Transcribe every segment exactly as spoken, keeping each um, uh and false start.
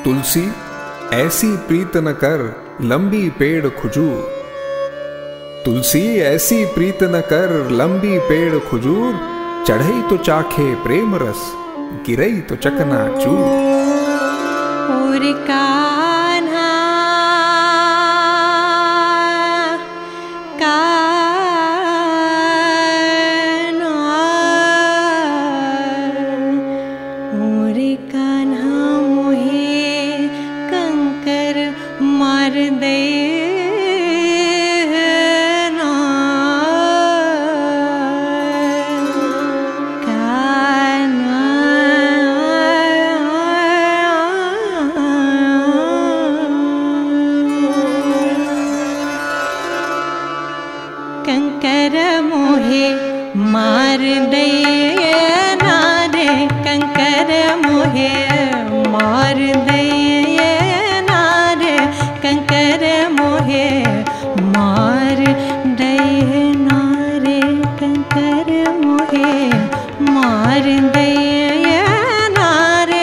तुलसी ऐसी प्रीत न कर लंबी पेड़ खजूर, तुलसी ऐसी प्रीत न कर लंबी पेड़ खजूर, चढ़ई तो चाखे प्रेम रस गिरई तो चकना चूर। और कान्हा और कान्हा मोहे कंकर मार दे कंकर मोहे मार दे नारे, कंकर मोहे मार दे नारे, कंकर मोहे मार दे नारे, कंकर मोहे मार दे नारे।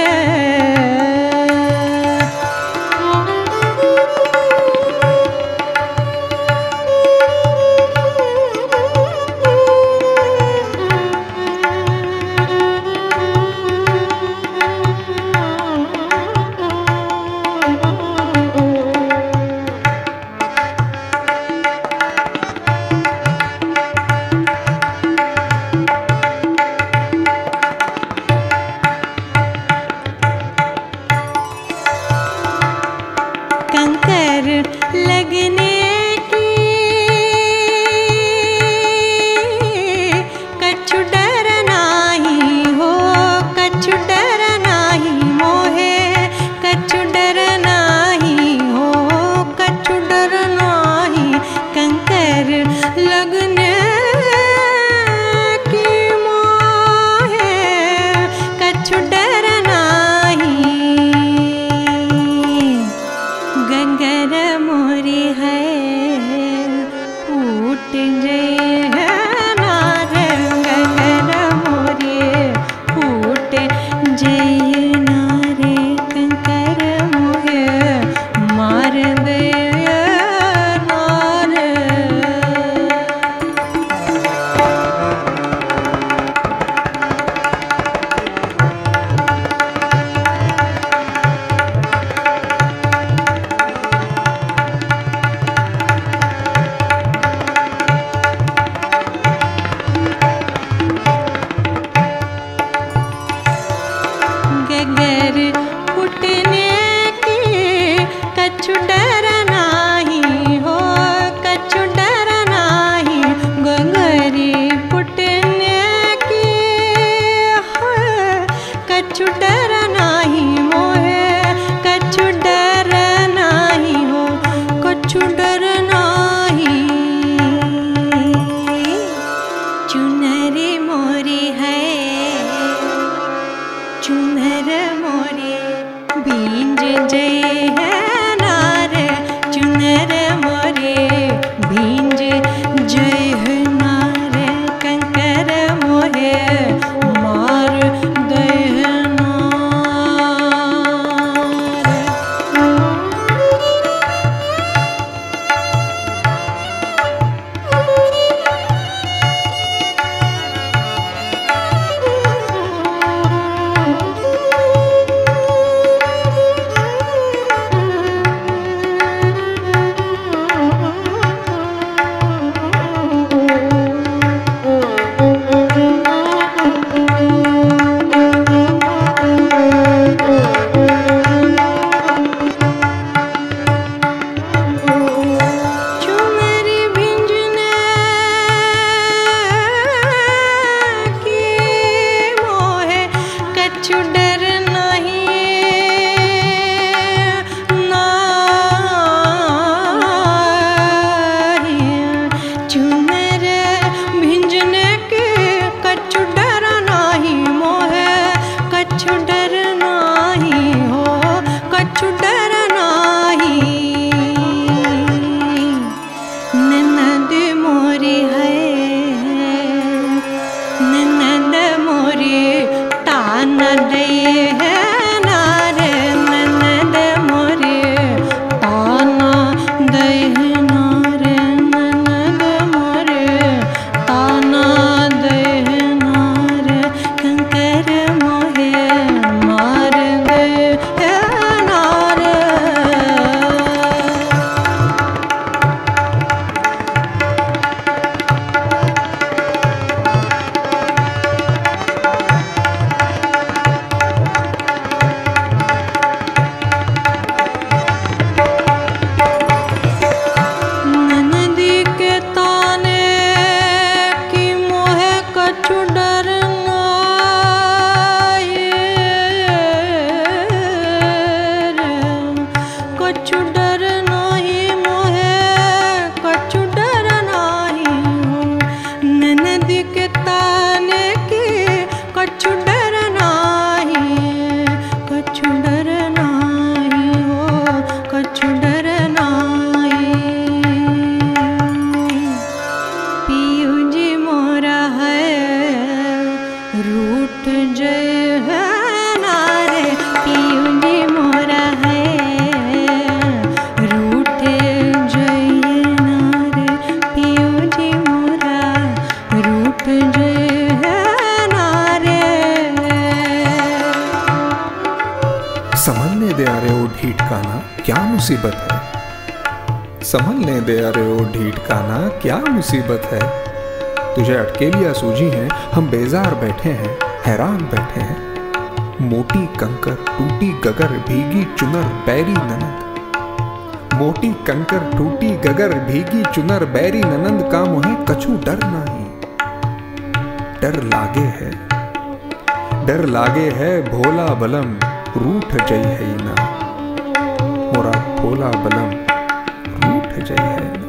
मुसीबत है? संभलने दे अरे ओ ढीठ काना, क्या मुसीबत है? तुझे अटकेलियां सूझी हैं, हम बेजार बैठे हैं, हैरान बैठे हैं। मोटी कंकर टूटी गगर भीगी चुनर बैरी ननद। मोटी कंकर टूटी गगर भीगी चुनर बैरी ननंद का मोहे कछु डर नहीं। डर लागे है, डर लागे है भोला बलम रूठ जई है ना। मोरा भोला बलम रूठ जई है ना।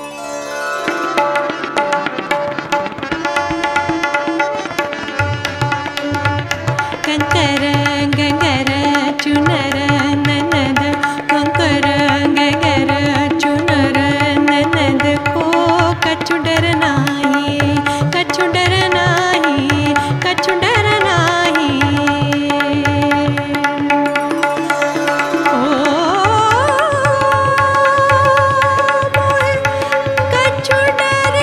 कंकर गगर चुनर ननद, कंकर गगर चुनर ननद को कछु डर नाही, कछु डर नाही, कछु डर नाही। ओ मोहे कछु डर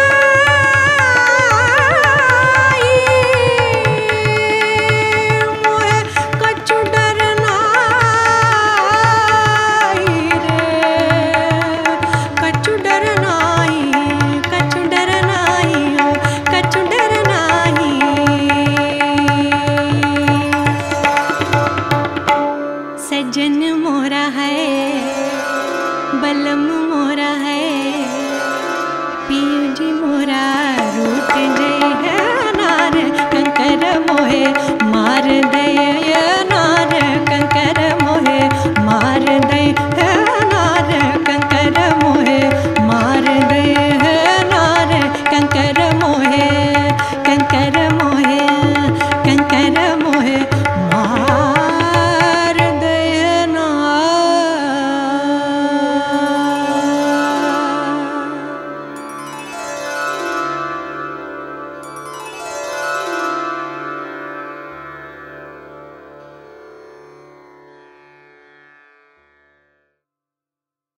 नाही, मोहे कछु डर नाही रे, कछु डर नाही, कछु डर नाही, ओ कछु डर नाही। सजन मोरा है, बलम मोरा है, पियू जी मोरा रूठ जय है नार। कंकर मोहे मार दे